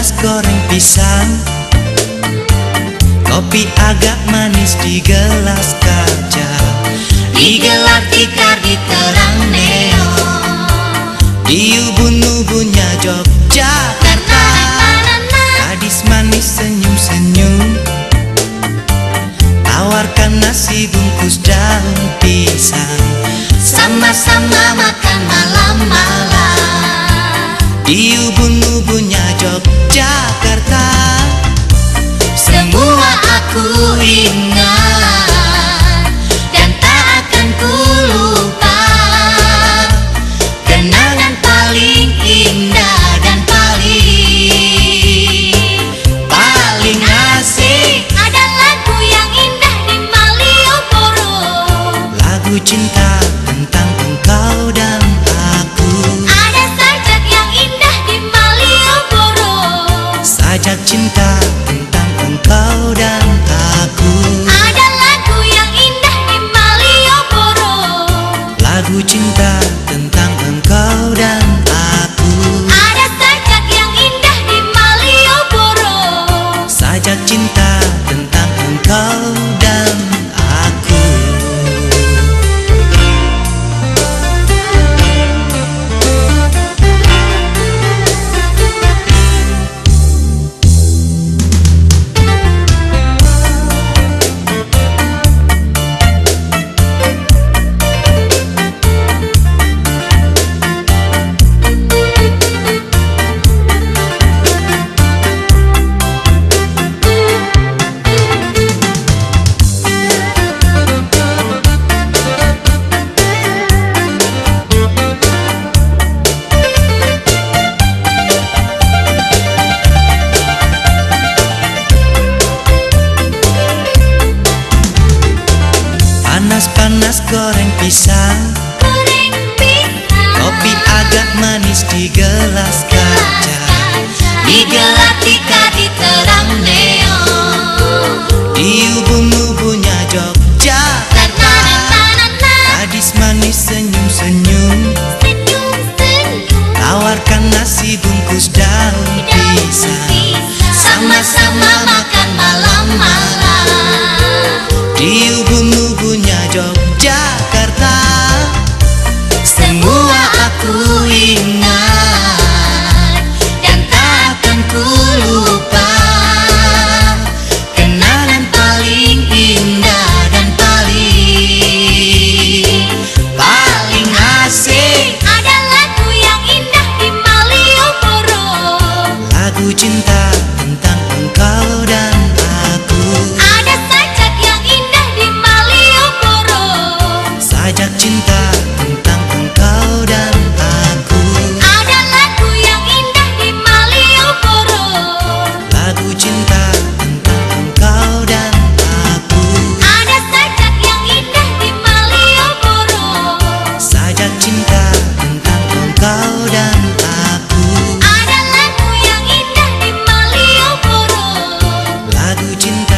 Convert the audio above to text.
panas goreng pisang, kopi agak manis di gelas kaca, digelar tikar di terang neon, di ubun-ubunnya Yogyakarta. Gadis manis senyum-senyum, tawarkan nasi bungkus daun pisang, sama-sama makan malam-malam, di ubun-ubunnya Yogyakarta. semua aku ingat dan tak akan ku lupa. Kenangan paling indah dan paling asik ada lagu yang indah di Malioboro. Lagu cinta tentang engkau dan aku, Ada sajak yang indah di Malioboro. sajak cinta tentang engkau dan aku. Ada lagu yang indah di Malioboro. Lagu cinta tentang engkau dan aku, Ada sajak yang indah di Malioboro. sajak cinta tentang engkau dan aku. Panas-panas goreng pisang, Goreng pisang, kopi agak manis di gelas kaca, digelar tikar di terang neon, di ubun-ubunnya Yogyakarta. Gadis manis senyum-senyum, senyum-senyum, tawarkan nasi bungkus daun pisang, sama-sama makan malam-malam, di ubun-ubunnya Yogyakarta. semua aku ingat dan tak akan ku lupa. Kenangan paling indah dan paling asik ada lagu yang indah di Malioboro. Lagu cinta tentang engkau dan aku, Ada sajak yang indah di Malioboro. sajak cinta tentang engkau dan aku. Ada lagu yang indah di Malioboro. Lagu cinta tentang engkau dan aku, Ada sajak yang indah di Malioboro. sajak cinta tentang engkau dan aku. Ada lagu yang indah di Malioboro. Lagu cinta